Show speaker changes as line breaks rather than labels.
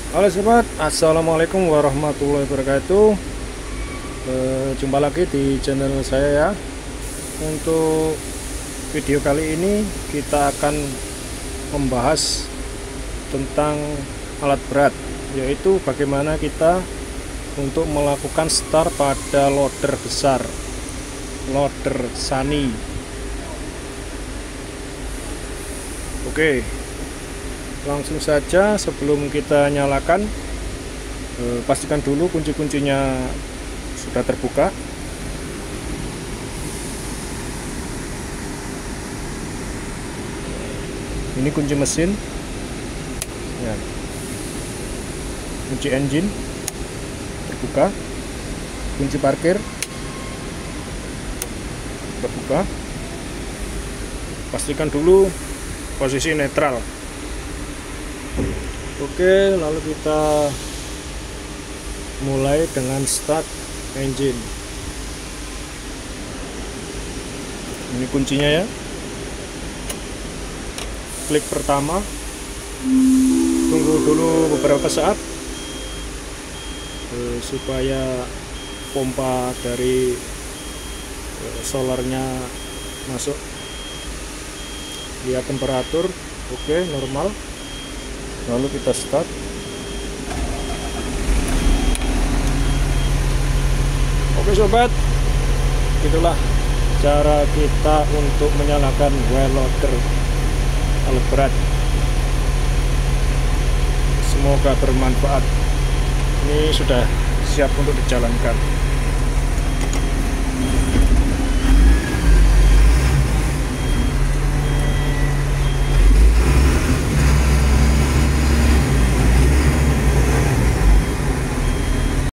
Halo sobat, assalamualaikum warahmatullahi wabarakatuh. Jumpa lagi di channel saya ya. Untuk video kali ini kita akan membahas tentang alat berat, yaitu bagaimana kita untuk melakukan start pada loader besar, loader Sani. Oke, langsung saja. Sebelum kita nyalakan, pastikan dulu kunci-kuncinya sudah terbuka. Ini kunci mesin ya, kunci engine terbuka, kunci parkir terbuka. Pastikan dulu posisi netral. Oke, lalu kita mulai dengan start engine. Ini kuncinya ya. Klik pertama, tunggu dulu beberapa saat supaya pompa dari solarnya masuk. Lihat temperatur, oke, normal. Lalu kita start. Oke sobat, itulah cara kita untuk menyalakan well loader alat berat. Semoga bermanfaat. Ini sudah siap untuk dijalankan.